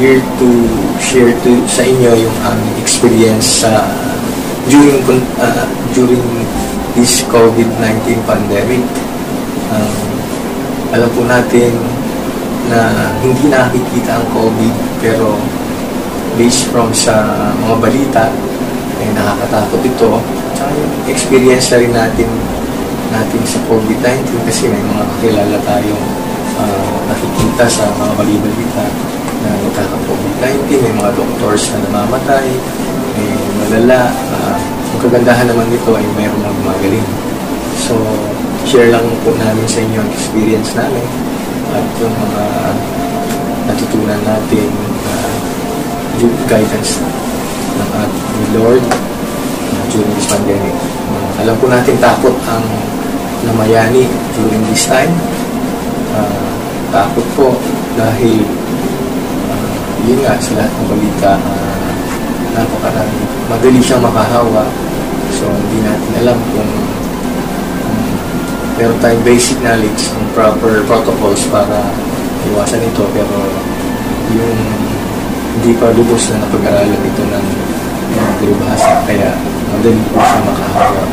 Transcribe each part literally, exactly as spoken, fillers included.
here to share to sa inyo yung aming experience sa during uh, during this COVID nineteen pandemic. Um, alam po natin na hindi nakikita ang COVID, pero based from sa mga balita ay nakakatakot ito. At yung experience na rin natin natin sa COVID nineteen, kasi may mga kakilala tayong uh, nakikita sa mga balita na nagkaka-COVID nineteen, may mga doctors na namamatay, may malala. Uh, ang kagandahan naman nito ay mayroong mga gumagaling. So, share lang po namin sa inyo ang experience namin at yung mga natutunan natin uh, yung guidance ng ating Lord uh, during this pandemic. Uh, alam po natin takot ang namayani during this time. Uh, takot po dahil uh, yun nga sa lahat ng balita, uh, napakarami, madali siyang makahawa. So hindi natin alam kung um, meron tayong basic knowledge ng proper protocols para iwasan ito, pero yung hindi pa lubos na napag-aralan ito ng mga peribahasa, kaya madali po siya makahawa.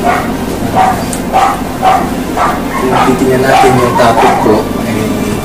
Kung titingnan natin yung topic ko, ay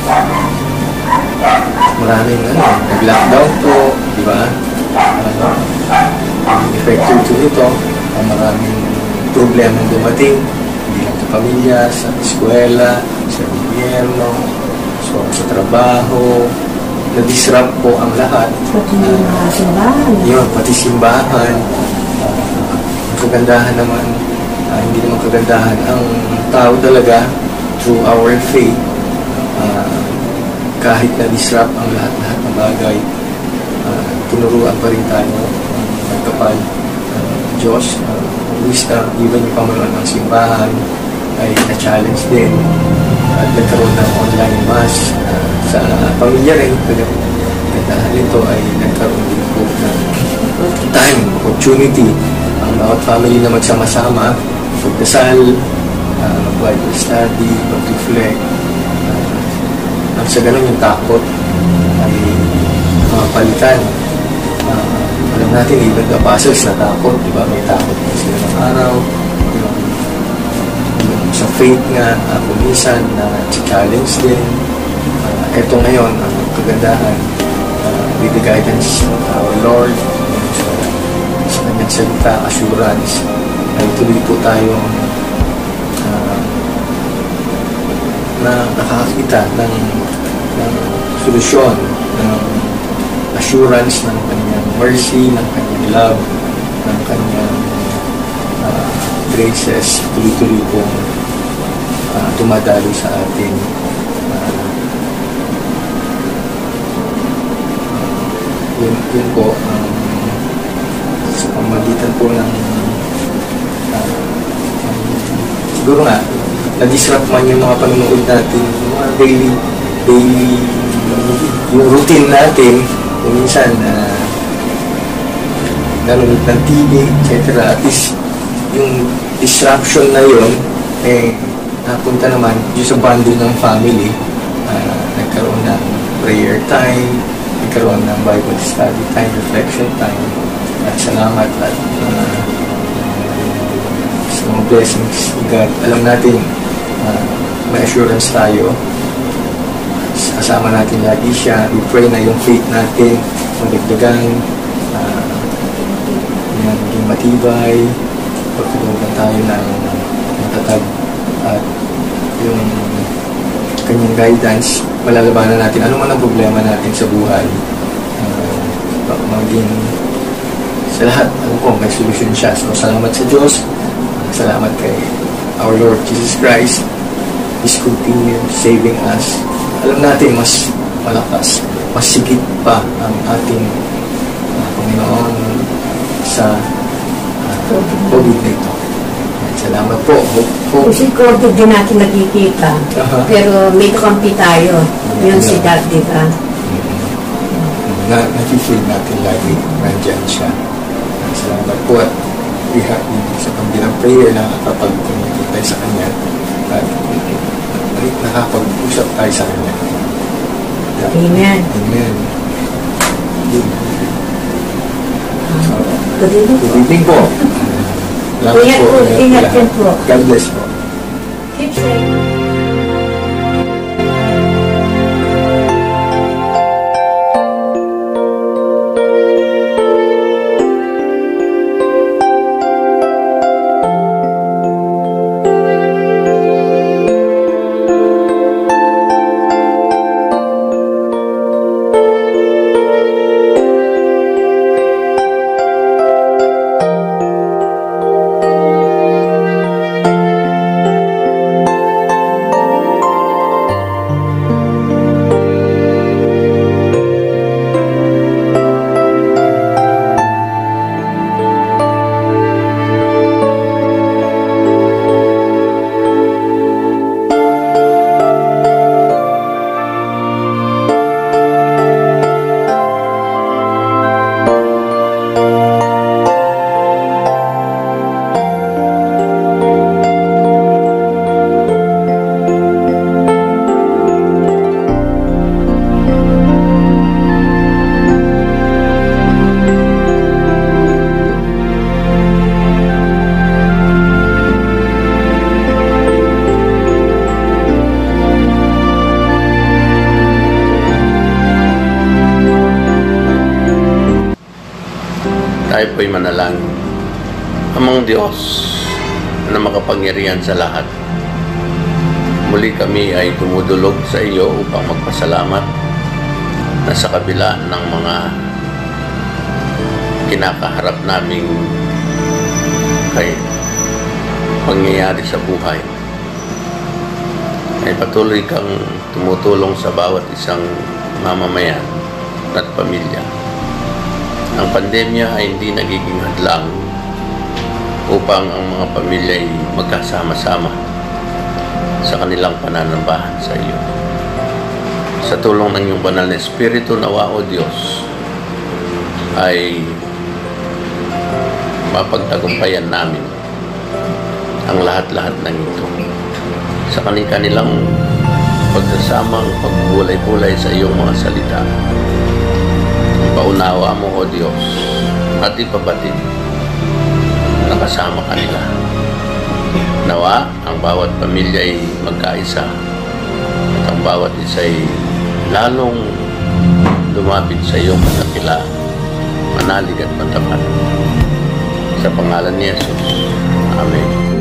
maraming ano, nag-lockdown po, di ba? Ano, effective to ito, ang maraming problemang dumating, hindi lang sa pamilya, sa eskwela, sa gobyerno, so, sa trabaho, na-disrupt po ang lahat. Pati uh, mga simbahan. Yun, pati simbahan. Uh, ang kagandahan naman, uh, hindi naman kagandahan, ang tao talaga, through our faith, uh, kahit na-disrupt ang lahat-lahat ng bagay, uh, tinuruan pa rin tayo ng uh, kapal uh, Diyos. Uh, wisdom, even yung pamanuan ng simbahan ay na-challenge din at nagkaroon ng online mass uh, sa pamilya rin. Dahil ito ay nagkaroon din po ng time, opportunity ang bawat family na magsama-sama, pagdasal, uh, mag-Bible study, mag-reflect. Uh, ang sa ganun yung takot ay mapalitan. Uh, alam natin, even the apostles na takot, di ba? May takot na sila ng araw. Yung, yung sa faith nga, uh, kumisan na challenge din. Uh, ito ngayon, ang kagandahan, uh, with the guidance of our Lord, sa, sa kanyang salita, assurance, ay tuloy po tayong uh, na nakakakita ng, ng solusyon, ng assurance ng kanyang mercy, ng kanyang love, ng kanyang uh, graces, tuloy-tuloy pong uh, tumadalo sa atin. Uh, yun, yun po, um, sa pamagitan po ng uh, um, siguro nga, na-disrupt man yung mga panunood natin, yung mga daily, daily, yung routine natin, kung minsan, uh, nanonood ng T V, et cetera. At least, yung disruption na yun, eh, napunta naman yung sa bonding ng family. Uh, nagkaroon ng prayer time, nagkaroon ng Bible study time, reflection time. At salamat at uh, sa mga blessings ni God. Alam natin, uh, may assurance tayo. Kasama natin lagi siya. We pray na yung faith natin magdagdagan, uh, yan, maging matibay, pagtulungan tayo ng matatag at yung kanyang guidance, malalabanan natin ano man ang problema natin sa buhay. Uh, maging sa lahat, alam ko, may solusyon siya. So, salamat sa Diyos. Salamat kay our Lord Jesus Christ. Please continue saving us. Alam natin, mas malakas, mas sigit pa ang ating uh, Panginoon sa uh, COVID na ito. Salamat po. po. Kasi COVID din natin nakikita. Uh-huh. Pero may kakampi tayo. Uh-huh. Yun si God, di ba? Uh-huh. Na, nakifeel natin lagi. Nandiyan siya. Salamat po at iha sa pambilang prayer na nakapag-communicate tayo sa Kanya at nakapag-usap tayo sa Kanya. Amen. Amen. evening. Good evening Good po. evening po. Salamat Ingat po, ingat din po. God bless po. Keep safe. Tayo po'y manalangin. Amang Diyos na makapangyarihan sa lahat, muli kami ay tumudulog sa iyo upang magpasalamat na sa kabila ng mga kinakaharap naming kay pangyayari sa buhay, ay patuloy kang tumutulong sa bawat isang mamamayan at pamilya. Ang pandemya ay hindi nagiging hadlang upang ang mga pamilya ay magkasama-sama sa kanilang pananambahan sa iyo. Sa tulong ng iyong banal na Espiritu, nawa o Diyos, ay mapagtagumpayan namin ang lahat-lahat ng ito sa kanilang pagsasamang pagbulay-bulay sa iyong mga salita. Paunawa mo, O Diyos, at ipabatid na kasama kanila. Nawa, ang bawat pamilya ay magkaisa at ang bawat isa ay lalong lumapit sa iyong kanapila, manalig at matapat. Sa pangalan ni Jesus. Amen.